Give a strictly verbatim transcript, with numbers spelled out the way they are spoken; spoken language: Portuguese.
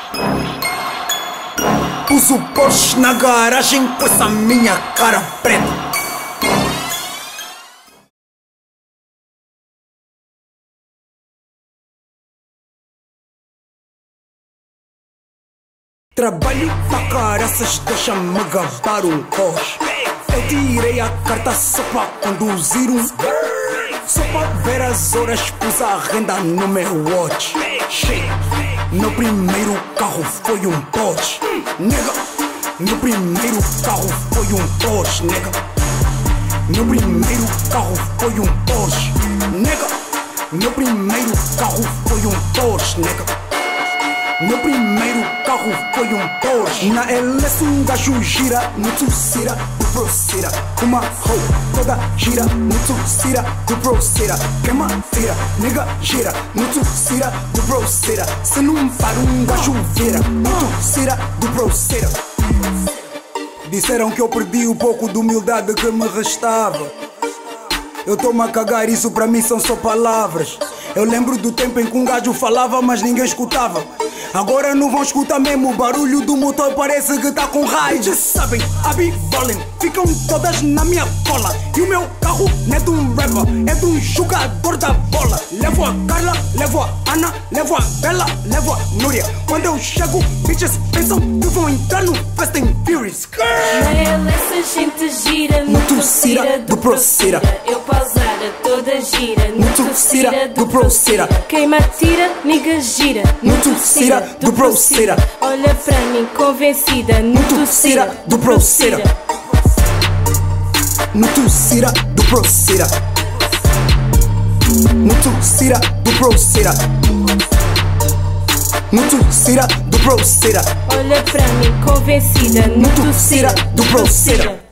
Pus o Porsche na garagem com essa minha cara preta. Trabalho pra caraças, deixa-me gabar um coche. Eu tirei a carta só pra conduzir um. Só pra ver as horas, pus a renda no meu watch. Meu primeiro carro foi um Porsche, nega. Meu primeiro carro foi um Porsche, nega. Meu primeiro carro foi um Porsche, nega. Meu primeiro carro foi um Porsche, nega. Meu primeiro carro foi um Porsche. Na L S um gajo gira, no Tucira, do Procera. Uma hoe toda gira, no Tucira, do Procera. Queima feira, nega gira, no Tucira, do Procera. Se não para um gajo vira, no Tucira, do Procera. Disseram que eu perdi o pouco de humildade que me restava. Eu tô-me a cagar, isso pra mim são só palavras. Eu lembro do tempo em que um gajo falava, mas ninguém escutava. Agora não vão escutar mesmo, o barulho do motor parece que tá com raio. Já sabem, I be ballin', ficam todas na minha cola. E o meu carro não é de um rapper, é de um jogador da bola. Levo a Carla, levo a Ana, levo a Bela, levo a Núria. Quando eu chego, bitches pensam que vão entrar no Fast and Furious. Na L S a gente gira, no Tucira do Procera. Eu pausada, toda gira, no Tucira do Procera. Queima tira, nigga gira, no Tucira do Procera. Olha pra mim convencida, no Tucira do Procera. No Tucira do Procera. No Tucira do Procera. No Tucira do Procera. Olha pra mim convencida, no Tucira do Procera.